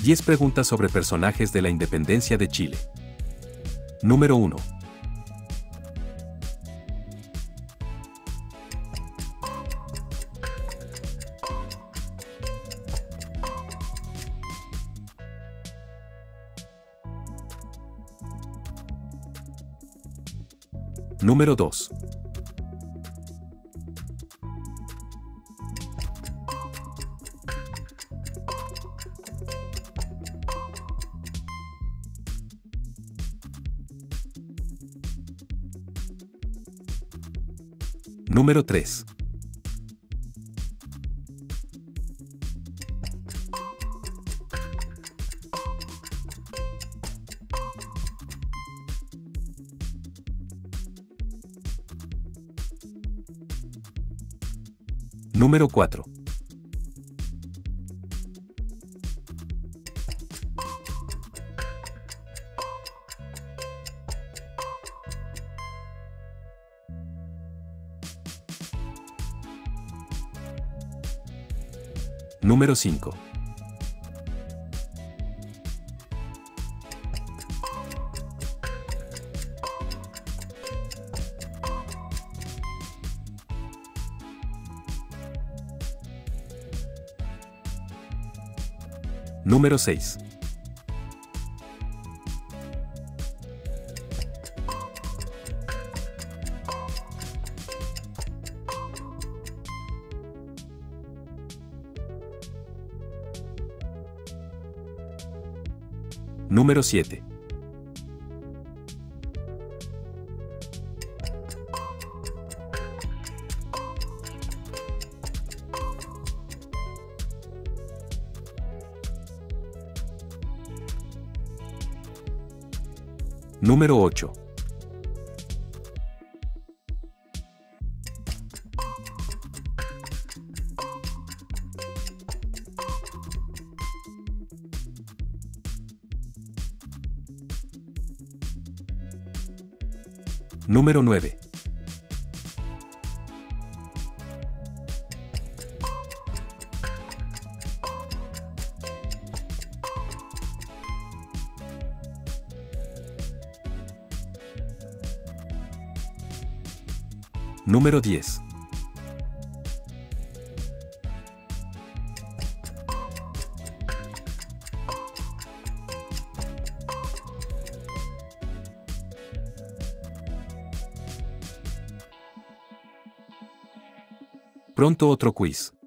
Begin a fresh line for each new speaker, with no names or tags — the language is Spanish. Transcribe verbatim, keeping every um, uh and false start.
diez preguntas sobre personajes de la independencia de Chile. Número uno. Número dos. Número tres. Número cuatro. Número cinco. Número seis. Número siete. Número ocho. Número nueve. Número diez. Pronto otro quiz.